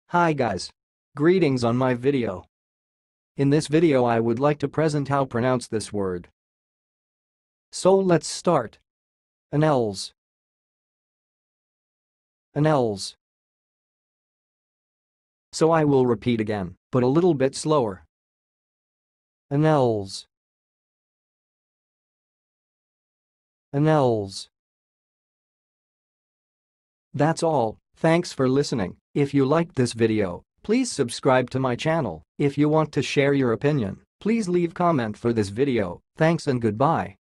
Hi guys. Greetings on my video. In this video I would like to present how pronounce this word. So let's start. Aneles. Aneles. So I will repeat again, but a little bit slower. Aneles. Aneles. That's all. Thanks for listening. If you liked this video, please subscribe to my channel. If you want to share your opinion, please leave comment for this video. Thanks and goodbye.